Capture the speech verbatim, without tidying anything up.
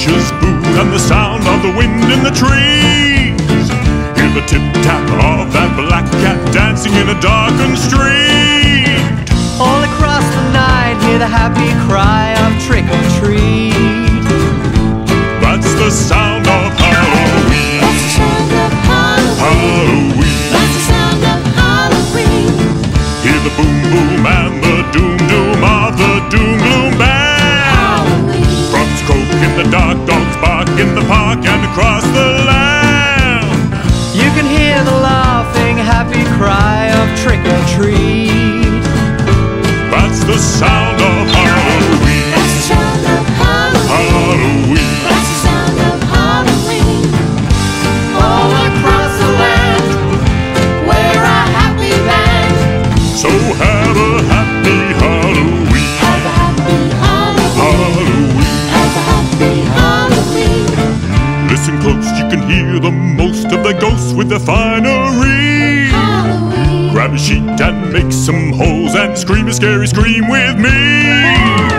delicious food and the sound of the wind in the trees. Hear the tip-tap of that black cat dancing in a darkened street. All across the night, hear the happy cry of trick or treat. That's the sound of Halloween. That's the sound of Halloween. Halloween. That's the sound of Halloween. Hear the boom boom and the doom doom of the doom gloom band. Halloween. Frogs croak in the dark, dogs bark in the park and across the land. You can hear the laughing, happy cry of trick or treat. That's the sound of Halloween. That's the sound of Halloween. Halloween. That's the sound of Halloween. All across the land, we're a happy band. So have a happy Halloween. Have a happy Halloween. Halloween. Have a happy Halloween. Listen close, you can hear the most of the ghosts with their finery. Halloween. Grab a sheet and make some holes and scream a scary scream with me.